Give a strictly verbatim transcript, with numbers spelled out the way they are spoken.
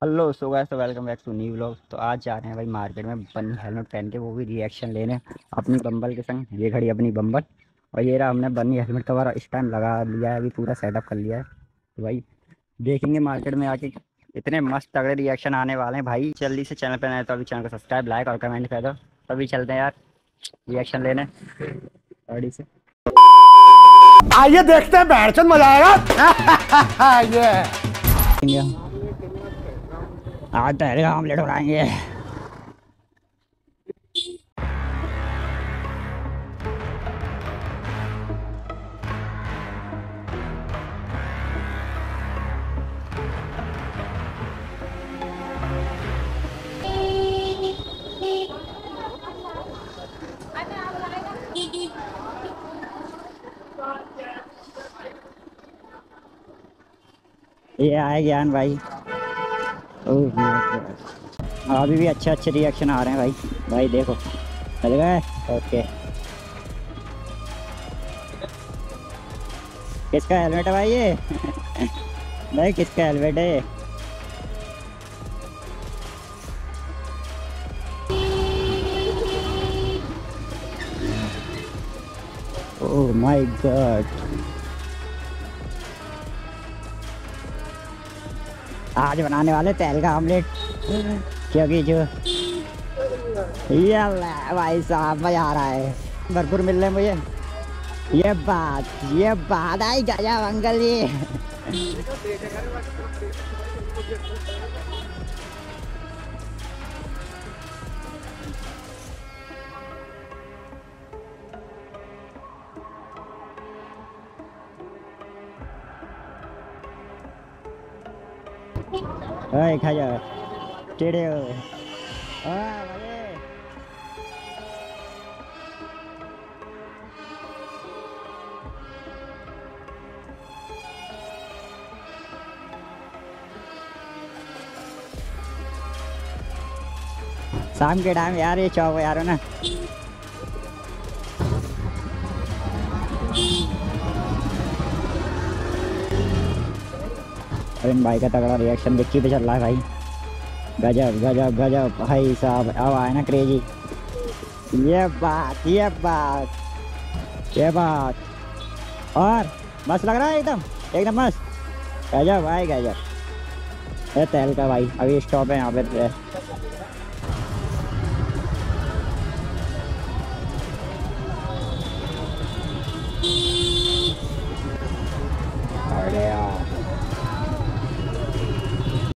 Hello so guys, तो welcome back to new vlog. तो आज जा रहे हैं भाई मार्केट में बन्नी हेलमेट पहन के, वो भी रिएक्शन लेने अपनी बम्बल के संग। ये खड़ी अपनी बम्बल और ये रहा हमने बन्नी हेलमेट कवर इस टाइम लगा लिया है, अभी पूरा सेटअप कर लिया है। तो भाई देखेंगे मार्केट में आके, इतने मस्त तगड़े रिएक्शन आने वाले हैं भाई। जल्दी से चैनल पर आए तो अभी चैनल को सब्सक्राइब, लाइक और कमेंट कर दो। तो अभी चलते हैं यार रिएक्शन लेने गाड़ी से। आइए देखते हैं, बैठचंद मजा आएगा। ये आज तो ऑमलेट बनाएंगे। ये आए ज्ञान भाई। ओह माय गॉड, अभी भी अच्छे अच्छे रिएक्शन आ रहे हैं भाई। भाई देखो चल गए। ओके, किसका हेलमेट है भाई ये? भाई किसका हेलमेट है ये? ओह माय गॉड, आज बनाने वाले तेल का ऑमलेट, क्योंकि जो ये भाई साहब मजा आ रहा है, भरपूर मिल रहे हैं मुझे। ये बात ये बात आई गजब अंकल जी। ओए खा जा टेढ़े हो। ओए भले। शाम के टाइम यार ये चौक यार ना, इन भाई का तगड़ा रिएक्शन विक्की पे चल रहा है भाई। गजब गजब गजब भाई साहब, अब आए ना क्रेजी। ये बात ये बात ये बात और मस्त लग रहा है, एकदम एकदम मस्त। गजब भाई गजब। ये तेल का भाई अभी स्टॉप है यहाँ पे।